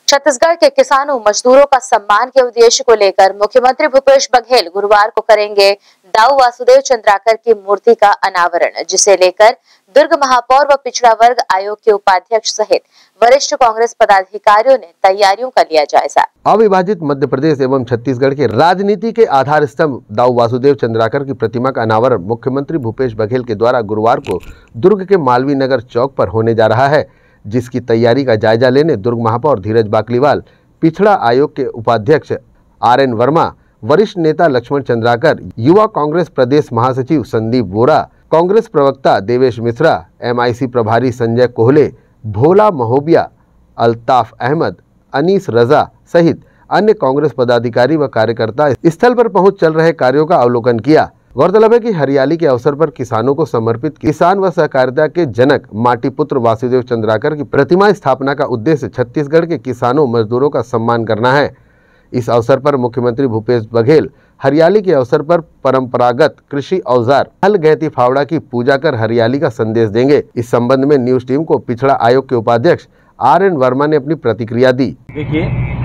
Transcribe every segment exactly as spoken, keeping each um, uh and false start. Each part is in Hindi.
छत्तीसगढ़ के किसानों मजदूरों का सम्मान के उद्देश्य को लेकर मुख्यमंत्री भूपेश बघेल गुरुवार को करेंगे दाऊ वासुदेव चंद्राकर की मूर्ति का अनावरण, जिसे लेकर दुर्ग महापौर व पिछड़ा वर्ग आयोग के उपाध्यक्ष सहित वरिष्ठ कांग्रेस पदाधिकारियों ने तैयारियों का लिया जायजा। अविभाजित मध्य प्रदेश एवं छत्तीसगढ़ के राजनीति के आधार स्तंभ दाऊ वासुदेव चंद्राकर की प्रतिमा का अनावरण मुख्यमंत्री भूपेश बघेल के द्वारा गुरुवार को दुर्ग के मालवीय नगर चौक पर होने जा रहा है, जिसकी तैयारी का जायजा लेने दुर्ग महापौर धीरज बाकलीवाल, पिछड़ा आयोग के उपाध्यक्ष आर एन वर्मा, वरिष्ठ नेता लक्ष्मण चंद्राकर, युवा कांग्रेस प्रदेश महासचिव संदीप बोरा, कांग्रेस प्रवक्ता Devesh Mishra, M I C प्रभारी संजय कोहले, भोला महोबिया, अल्ताफ अहमद, अनीस रजा सहित अन्य कांग्रेस पदाधिकारी व कार्यकर्ता स्थल पर पहुंच चल रहे कार्यों का अवलोकन किया। गौरतलब है कि हरियाली के अवसर पर किसानों को समर्पित किसान व सहकारिता के जनक माटी पुत्र वासुदेव चंद्राकर की प्रतिमा स्थापना का उद्देश्य छत्तीसगढ़ के किसानों मजदूरों का सम्मान करना है। इस अवसर पर मुख्यमंत्री भूपेश बघेल हरियाली के अवसर पर परंपरागत कृषि औजार हल गहती फावड़ा की पूजा कर हरियाली का संदेश देंगे। इस संबंध में न्यूज टीम को पिछड़ा आयोग के उपाध्यक्ष आर एन वर्मा ने अपनी प्रतिक्रिया दी। देखिए,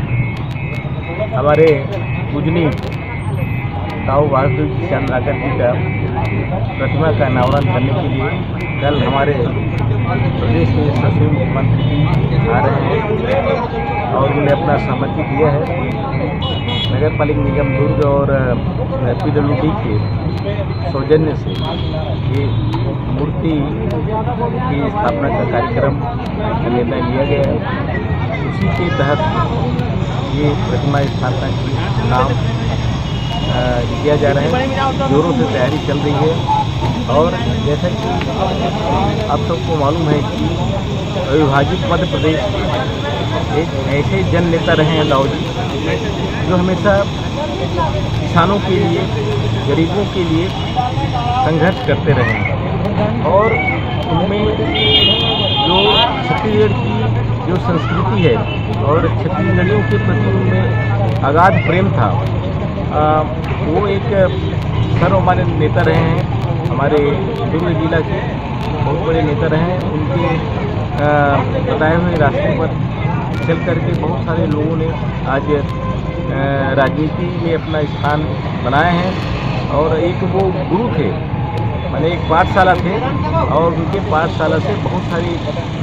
हमारे पूजनीय दाऊ वासुदेव चंद्राकर जी का प्रतिमा का अनावरण करने के लिए कल हमारे प्रदेश के सचिव मुख्यमंत्री जी आ रहे हैं और उन्होंने अपना सहमति दिया है। नगर पालिका निगम दुर्ग और पी डब्ल्यू डी के सौजन्य से ये मूर्ति की स्थापना का कार्यक्रम का निर्णय लिया गया है। उसी के तहत ये प्रतिमा स्थापना की काम किया जा रहा है, जोरों से तैयारी चल रही है। और जैसा कि आप सबको मालूम है कि अविभाजित मध्य प्रदेश एक ऐसे जन नेता रहे हैं दाऊ जी, जो हमेशा किसानों के लिए, गरीबों के लिए संघर्ष करते रहे हैं। और उनमें जो छत्तीसगढ़ की जो संस्कृति है और छत्तीसगढ़ियों के प्रति उनमें अगाध प्रेम था, आ, वो एक सर्वमान्य नेता रहे हैं। हमारे दुर्ग जिला के बहुत बड़े नेता रहे हैं। उनके बताए हुए रास्ते पर चल करके बहुत सारे लोगों ने आज राजनीति में अपना स्थान बनाए हैं। और एक वो गुरु थे, माने एक पाठशाला थे और उनके पाठशाला से बहुत सारी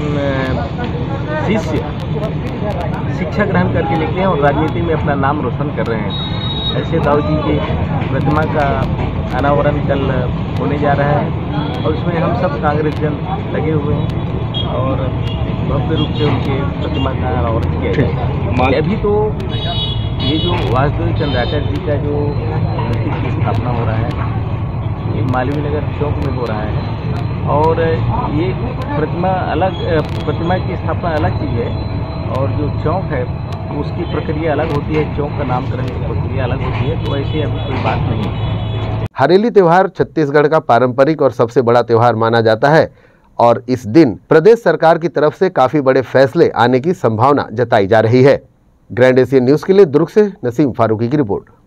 शिष्य शिक्षा ग्रहण करके निकले हैं और राजनीति में अपना नाम रोशन कर रहे हैं। ऐसे दाऊ जी की प्रतिमा का अनावरण कल होने जा रहा है और इसमें हम सब कांग्रेस जन लगे हुए हैं और भव्य रूप से उनके प्रतिमा का अनावरण किया जाएगा। अभी तो ये जो वासुदेव चंद्राकर जी का जो मूर्ति की स्थापना हो रहा है, ये मालवीय नगर चौक में हो रहा है और ये प्रतिमा अलग प्रतिमा की स्थापना अलग चीज़ है और जो चौक है उसकी प्रक्रिया अलग होती है, चौक का नामकरण की प्रक्रिया अलग होती है। तो ऐसे अभी कोई बात नहीं है। हरेली त्योहार छत्तीसगढ़ का पारंपरिक और सबसे बड़ा त्योहार माना जाता है और इस दिन प्रदेश सरकार की तरफ से काफी बड़े फैसले आने की संभावना जताई जा रही है। ग्रैंड एशियन न्यूज के लिए दुर्ग से नसीम फारूकी की रिपोर्ट।